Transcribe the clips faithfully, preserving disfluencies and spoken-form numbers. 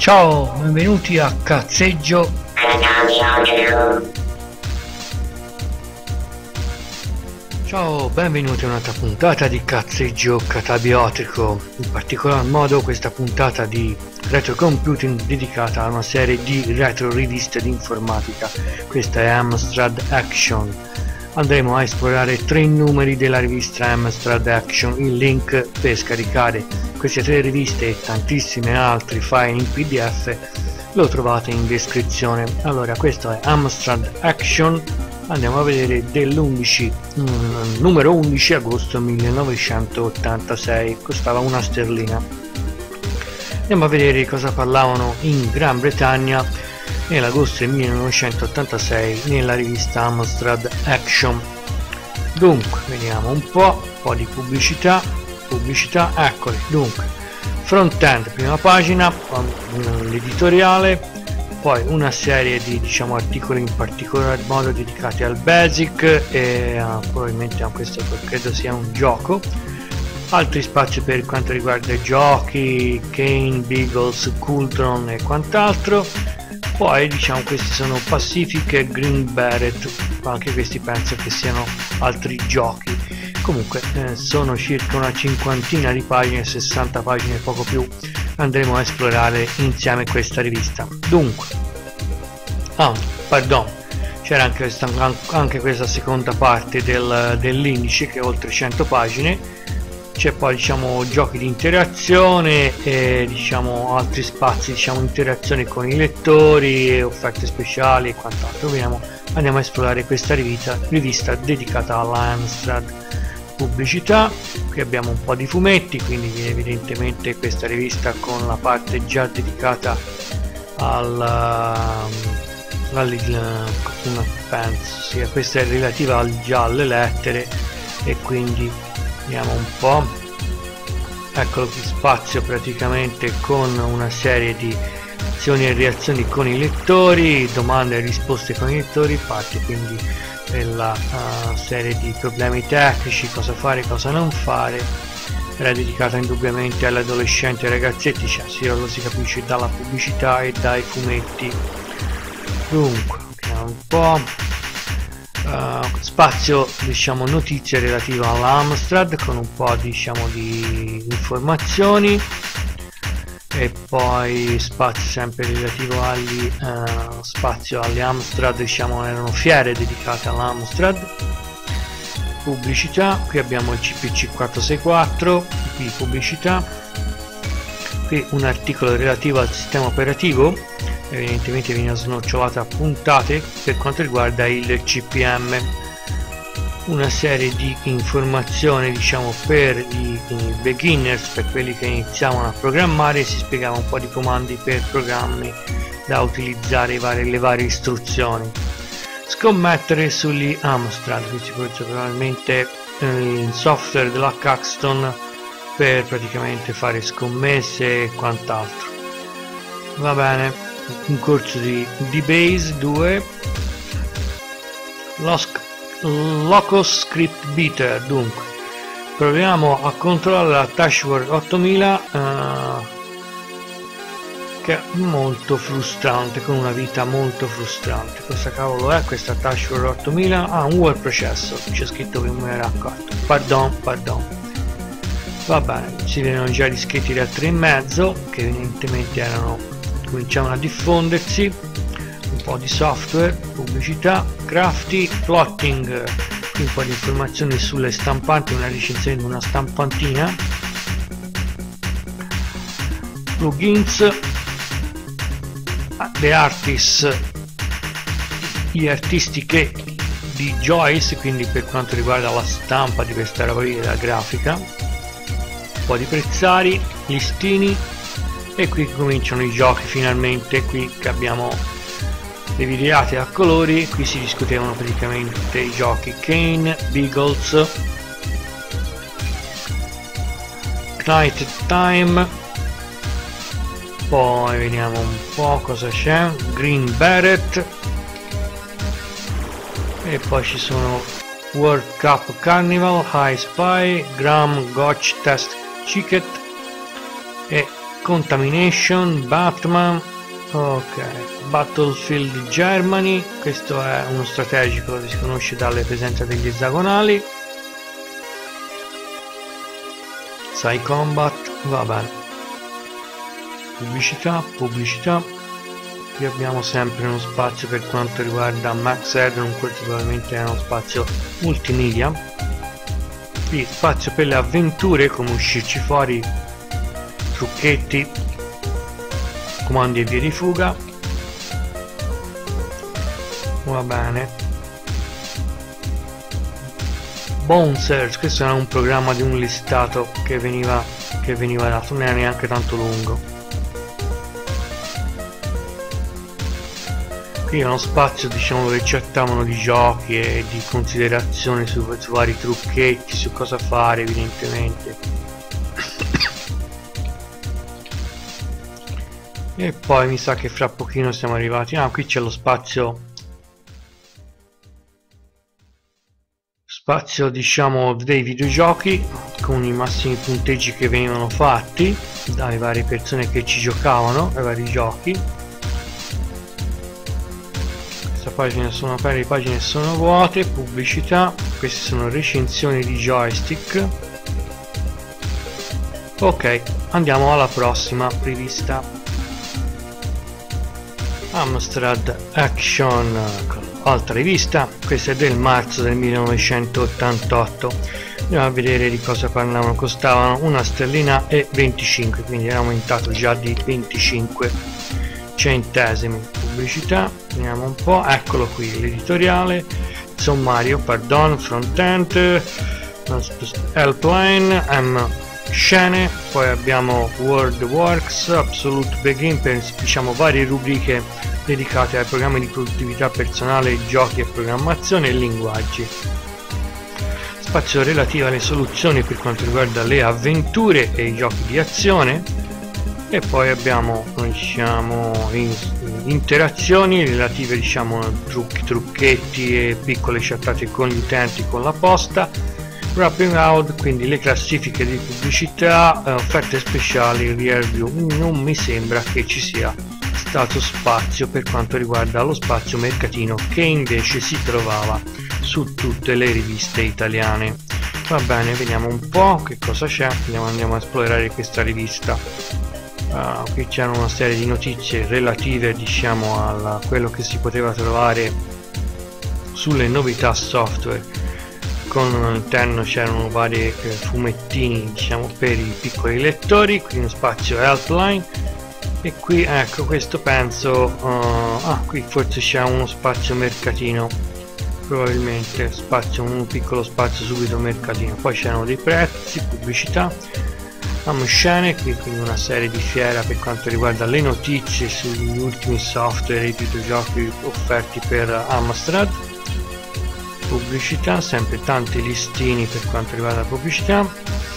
Ciao, benvenuti a Cazzeggio. Ciao, benvenuti a un'altra puntata di Cazzeggio Catabiotico. In particolar modo questa puntata di retro computing dedicata a una serie di retro riviste di informatica. Questa è Amstrad Action. Andremo a esplorare tre numeri della rivista Amstrad Action. Il link per scaricare queste tre riviste e tantissime altre file in P D F lo trovate in descrizione. Allora, questo è Amstrad Action. Andiamo a vedere dell'undici mm, numero undici agosto millenovecentottantasei, costava una sterlina. Andiamo a vedere cosa parlavano in Gran Bretagna nell'agosto del millenovecentottantasei nella rivista Amstrad Action. Dunque, vediamo un po', un po' di pubblicità, pubblicità, eccoli. Dunque, front-end, prima pagina, l'editoriale, poi una serie di diciamo articoli in particolar modo dedicati al Basic e uh, probabilmente a questo credo sia un gioco, altri spazi per quanto riguarda i giochi, Kane, Beagles, Coultron e quant'altro. Poi diciamo questi sono Pacific e Green Beret, anche questi penso che siano altri giochi. Comunque eh, sono circa una cinquantina di pagine, sessanta pagine, poco più. Andremo a esplorare insieme questa rivista. Dunque, ah, pardon, c'era anche questa, anche questa seconda parte del, dell'indice che è oltre cento pagine. C'è poi diciamo giochi di interazione e diciamo altri spazi, diciamo interazione con i lettori, offerte speciali e quant'altro. Vediamo, andiamo a esplorare questa rivista, rivista dedicata alla Amstrad. Pubblicità, qui abbiamo un po' di fumetti, quindi evidentemente questa rivista con la parte già dedicata al, al penso sia questa è relativa al, già alle lettere, e quindi vediamo un po', eccolo qui, spazio praticamente con una serie di azioni e reazioni con i lettori, domande e risposte con i lettori, parte quindi della uh, serie di problemi tecnici, cosa fare, cosa non fare. Era dedicata indubbiamente agli adolescenti e ragazzetti, cioè sì, lo si capisce dalla pubblicità e dai fumetti. Dunque, vediamo un po', uh, spazio diciamo notizie relative all'Amstrad con un po' diciamo di informazioni, e poi spazio sempre relativo agli uh, spazio alle Amstrad, diciamo erano fiere dedicate all'Amstrad. Pubblicità, qui abbiamo il C P C quattrocentosessantaquattro, qui pubblicità, qui un articolo relativo al sistema operativo, evidentemente viene snocciolata a puntate per quanto riguarda il C P M. Una serie di informazioni diciamo per i, i beginners, per quelli che iniziavano a programmare, si spiegava un po' di comandi per programmi da utilizzare, i vari, le varie istruzioni. Scommettere sugli Amstrad, qui si può probabilmente eh, il software della Caxton per praticamente fare scommesse e quant'altro. Va bene, un corso di D-Base due, Losk Locus Script Beater. Dunque, proviamo a controllare la Tashword ottomila uh, che è molto frustrante, con una vita molto frustrante. Cosa cavolo è questa Tashword ottomila? Ah, un word processor, c'è scritto che non me ne era accorto, pardon, pardon. Va bene, si vedono già gli scritti da tre e mezzo che evidentemente erano, cominciavano a diffondersi. Un po' di software, pubblicità, crafty, plotting, qui un po' di informazioni sulle stampanti, una recensione di una stampantina, plugins, the artists, gli artisti che di Joyce, quindi per quanto riguarda la stampa di questa roba lì, la grafica, un po' di prezzari, listini, e qui cominciano i giochi finalmente. Qui che abbiamo le videate a colori, qui si discutevano praticamente i giochi Kane, Beagles, Knighted Time, poi vediamo un po' cosa c'è, Green Beret, e poi ci sono World Cup Carnival, High Spy, Gram Gotch Test Chicket e Contamination, Batman, ok, Battlefield Germany, questo è uno strategico che si conosce dalle presenze degli esagonali. Sai Combat, va bene. Pubblicità, pubblicità. Qui abbiamo sempre uno spazio per quanto riguarda Max Headroom, questo probabilmente è uno spazio multimedia. Qui spazio per le avventure, come uscirci fuori, trucchetti, comandi e vie di fuga. Va bene. Bone Search, questo era un programma di un listato che veniva, che veniva dato, non era neanche tanto lungo. Qui è uno spazio, diciamo, dove chattavano di giochi e di considerazioni su, su vari trucchetti, su cosa fare evidentemente. E poi mi sa che fra pochino siamo arrivati. Ah, qui c'è lo spazio spazio diciamo dei videogiochi con i massimi punteggi che venivano fatti dalle varie persone che ci giocavano ai vari giochi. Questa pagina sono aperte, le pagine sono vuote. Pubblicità, queste sono recensioni di joystick. Ok, andiamo alla prossima rivista, Amstrad Action, altra rivista. Questa è del marzo del millenovecentottantotto. Andiamo a vedere di cosa parlavano. Costavano una sterlina e venticinque, quindi era aumentato già di venticinque centesimi. Pubblicità, vediamo un po', eccolo qui l'editoriale, sommario, pardon, front-end, helpline, M scene, poi abbiamo WordWorks, Absolute Begin, per diciamo varie rubriche dedicate ai programmi di produttività personale, giochi e programmazione e linguaggi. Spazio relativo alle soluzioni per quanto riguarda le avventure e i giochi di azione. E poi abbiamo, diciamo, in, interazioni relative, diciamo, a trucchi, trucchetti e piccole chattate con gli utenti con la posta. Wrapping out, quindi le classifiche di pubblicità, eh, offerte speciali, review. Non mi sembra che ci sia stato spazio per quanto riguarda lo spazio mercatino, che invece si trovava su tutte le riviste italiane. Va bene, vediamo un po' che cosa c'è, andiamo, andiamo a esplorare questa rivista. Uh, qui c'è una serie di notizie relative, diciamo, a quello che si poteva trovare sulle novità software. Con all'interno c'erano vari eh, fumettini, diciamo, per i piccoli lettori. Qui uno spazio helpline e qui, ecco, questo penso uh, ah, qui forse c'è uno spazio mercatino, probabilmente spazio, un piccolo spazio subito mercatino. Poi c'erano dei prezzi, pubblicità, scene, qui quindi una serie di fiera per quanto riguarda le notizie sugli ultimi software e i videogiochi offerti per Amstrad. Pubblicità, sempre tanti listini per quanto riguarda la pubblicità.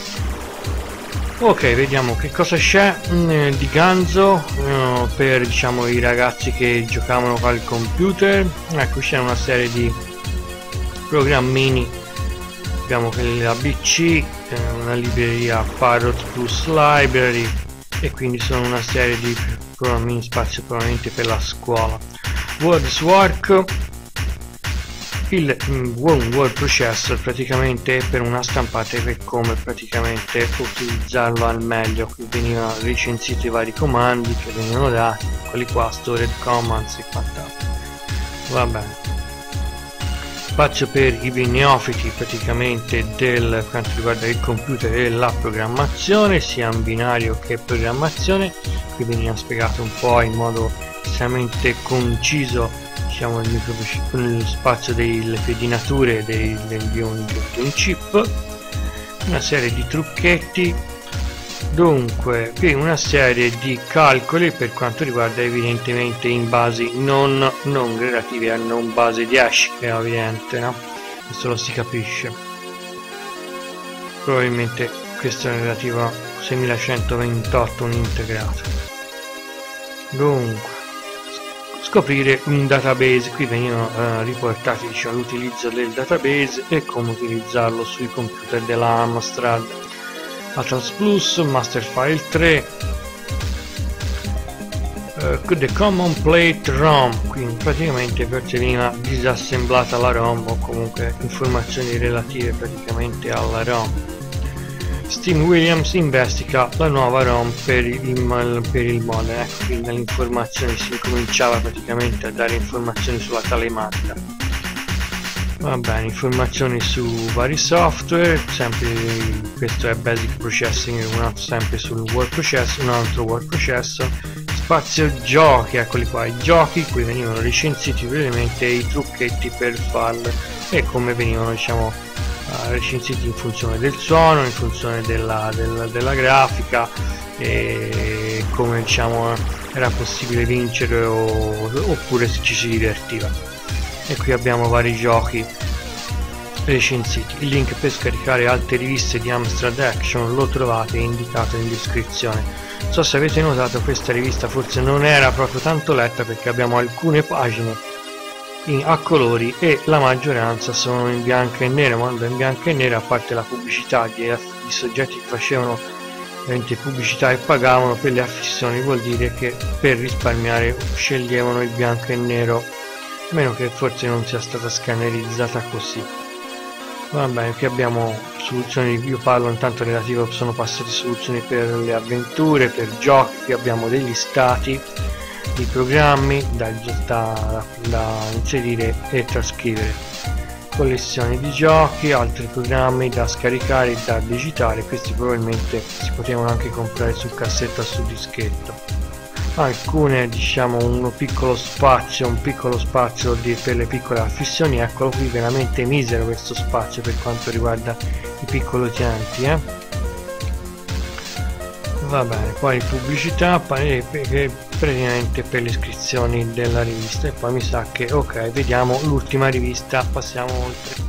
Ok, vediamo che cosa c'è eh, di ganzo eh, per, diciamo, i ragazzi che giocavano al computer. Ecco, c'è una serie di programmini. Abbiamo la B C, eh, una libreria Parrot Plus Library, e quindi sono una serie di programmi, spazio probabilmente per la scuola. WordsWork, il One Word Processor, praticamente per una stampata, per come praticamente utilizzarlo al meglio. Qui venivano recensiti i vari comandi che venivano dati, quelli qua, stored commands e quant'altro. Va bene. Spazio per i neofiti praticamente del quanto riguarda il computer e la programmazione, sia in binario che programmazione. Qui veniva spiegato un po' in modo estremamente conciso, diciamo, il, micro, il spazio delle pedinature dei, di, un, di un chip, una serie di trucchetti. Dunque, qui una serie di calcoli per quanto riguarda evidentemente in basi non, non relative a non base di hash, che è evidente, no? Questo lo si capisce. Probabilmente questo è relativo a semilacentoventotto, un integrato. Dunque, scoprire un database. Qui venivano eh, riportati, diciamo, l'utilizzo del database e come utilizzarlo sui computer della Amstrad. Atlas Plus, Master File tre, uh, the common plate ROM, quindi praticamente forse veniva disassemblata la ROM o comunque informazioni relative praticamente alla ROM. Steve Williams investiga la nuova ROM per il, per il modem, ecco, quindi dalle informazioni si incominciava praticamente a dare informazioni sulla telematica. Va bene, informazioni su vari software, sempre questo è Basic Processing, un altro sempre sul word processor, un altro word processor. Spazio giochi, eccoli qua, i giochi qui venivano recensiti brevemente, i trucchetti per farli e come venivano, diciamo, uh, recensiti in funzione del suono, in funzione della, della, della grafica e come, diciamo, era possibile vincere o, oppure se ci si divertiva. E qui abbiamo vari giochi recensiti. Il link per scaricare altre riviste di Amstrad Action lo trovate indicato in descrizione. Non so se avete notato, questa rivista forse non era proprio tanto letta perché abbiamo alcune pagine in, a colori e la maggioranza sono in bianco e nero, quando in bianco e nero, a parte la pubblicità di, di soggetti che facevano pubblicità e pagavano per le affissioni, vuol dire che per risparmiare sceglievano il bianco e nero, a meno che forse non sia stata scannerizzata così. Va bene, qui abbiamo soluzioni, io parlo intanto relativo, sono passate soluzioni per le avventure, per giochi, qui abbiamo degli stati di programmi da, da, da inserire e trascrivere, collezioni di giochi, altri programmi da scaricare e da digitare, questi probabilmente si potevano anche comprare su cassetta o su dischetto. Alcune, diciamo, un piccolo spazio un piccolo spazio di, per le piccole affissioni, eccolo qui, veramente misero questo spazio per quanto riguarda i piccoli utenti, eh? Va bene, poi pubblicità praticamente per le iscrizioni della rivista e poi mi sa che ok, vediamo l'ultima rivista, passiamo oltre.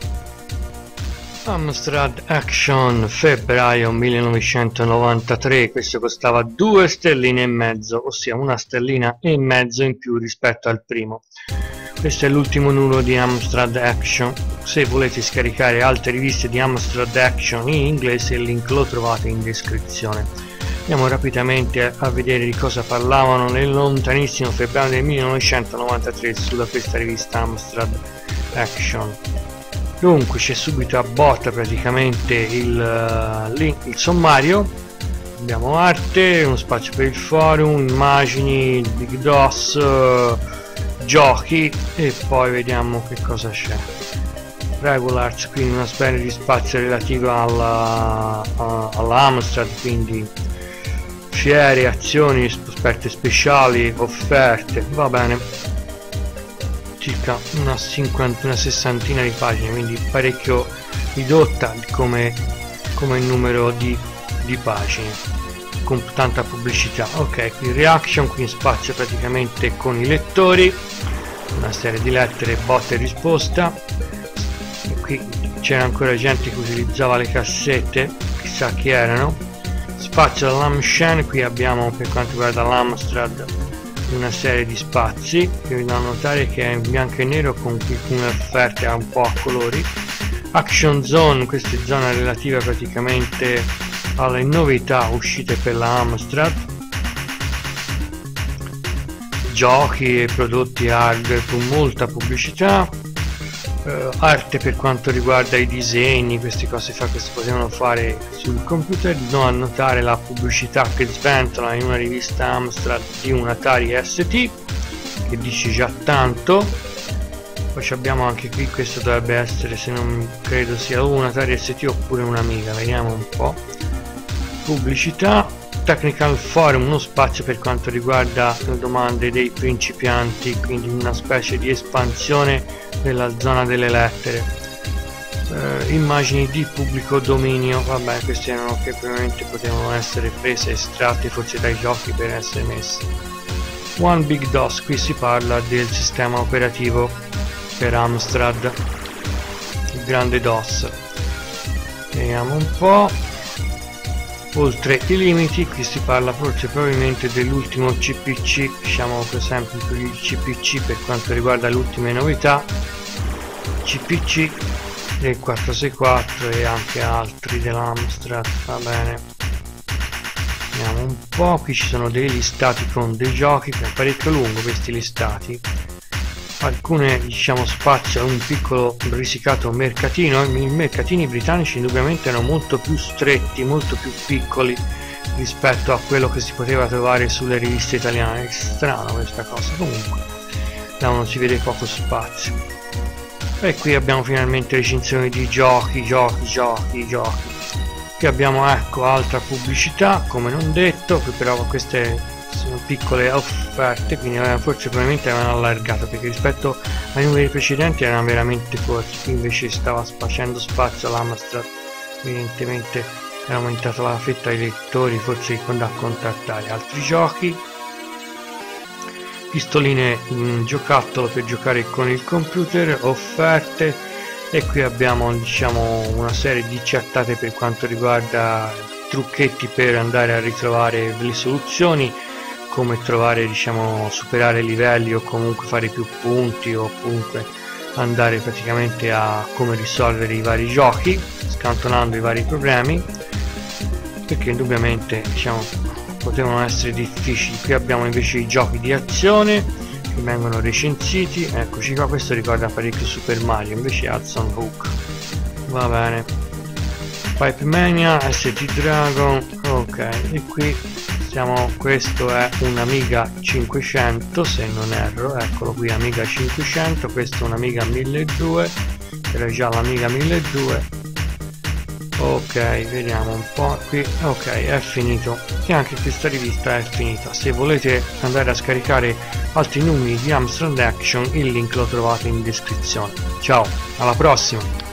Amstrad Action, febbraio millenovecentonovantatré, questo costava due stelline e mezzo, ossia una stellina e mezzo in più rispetto al primo. Questo è l'ultimo numero di Amstrad Action. Se volete scaricare altre riviste di Amstrad Action in inglese, il link lo trovate in descrizione. Andiamo rapidamente a vedere di cosa parlavano nel lontanissimo febbraio del millenovecentonovantatré sulla questa rivista Amstrad Action. Dunque c'è subito a botta praticamente il, uh, link, il sommario, abbiamo arte, uno spazio per il forum, immagini, big dos, uh, giochi e poi vediamo che cosa c'è. Regulars, quindi una specie di spazio relativo alla, uh, alla Amstrad, quindi fiere, azioni, offerte speciali, offerte, va bene. Circa una cinquantina, una sessantina di pagine, quindi parecchio ridotta come, come numero di, di pagine, con tanta pubblicità. Ok, qui reaction, quindi spazio praticamente con i lettori, una serie di lettere, botta e risposta. E qui c'era ancora gente che utilizzava le cassette, chissà chi erano. Spazio dall'Amshen, qui abbiamo per quanto riguarda l'Amstrad una serie di spazi che vi da notare che è in bianco e nero con alcune offerte un po' a colori. Action Zone, questa è zona relativa praticamente alle novità uscite per la Amstrad, giochi e prodotti hardware con molta pubblicità, eh, arte per quanto riguarda i disegni, queste cose fa che si potevano fare sul computer. Do a notare la pubblicità che sventola in una rivista Amstrad di un Atari S T, che dice già tanto. Poi abbiamo anche qui, questo dovrebbe essere, se non credo sia un Atari S T oppure un'Amiga, vediamo un po'. Pubblicità, Technical Forum, uno spazio per quanto riguarda le domande dei principianti, quindi una specie di espansione della zona delle lettere. Uh, immagini di pubblico dominio, vabbè, questi erano che probabilmente potevano essere prese, estratte forse dai giochi per essere messi. One Big DOS, qui si parla del sistema operativo per Amstrad, il grande DOS. Vediamo un po'. Oltre i limiti, qui si parla forse probabilmente dell'ultimo C P C, diciamo per esempio il C P C per quanto riguarda le ultime novità, C P C del quattrocentosessantaquattro e anche altri dell'Amstrad, va bene. Vediamo un po', qui ci sono dei listati con dei giochi, che è parecchio lungo questi listati. Alcune, diciamo, spazio a un piccolo risicato mercatino. I mercatini britannici indubbiamente erano molto più stretti, molto più piccoli rispetto a quello che si poteva trovare sulle riviste italiane. È strano questa cosa, comunque da uno si vede poco spazio. E qui abbiamo finalmente recensioni di giochi, giochi, giochi, giochi. Qui abbiamo, ecco, altra pubblicità, come non detto, però queste sono piccole offerte, quindi forse probabilmente avevano allargato, perché rispetto ai numeri precedenti erano veramente corti. Qui invece stava facendo spazio all'Amstrad, evidentemente era aumentata la fetta dei lettori, forse da contattare altri giochi. Pistoline in giocattolo per giocare con il computer, offerte. E qui abbiamo, diciamo, una serie di chattate per quanto riguarda trucchetti per andare a ritrovare le soluzioni, come trovare, diciamo, superare livelli o comunque fare più punti, o comunque andare praticamente a come risolvere i vari giochi scantonando i vari problemi, perché indubbiamente, diciamo, potevano essere difficili. Qui abbiamo invece i giochi di azione che vengono recensiti, eccoci qua. Questo ricorda parecchio Super Mario, invece Hudson Hook. Va bene, Pipe Mania, S T Dragon, ok. E qui siamo, questo è un Amiga cinquecento se non erro, eccolo qui, Amiga cinquecento. Questo è un Amiga milleduecento, era già l'Amiga milleduecento. Ok, vediamo un po' qui. Ok, è finito, e anche questa rivista è finita. Se volete andare a scaricare altri numeri di Amstrad Action, il link lo trovate in descrizione. Ciao, alla prossima!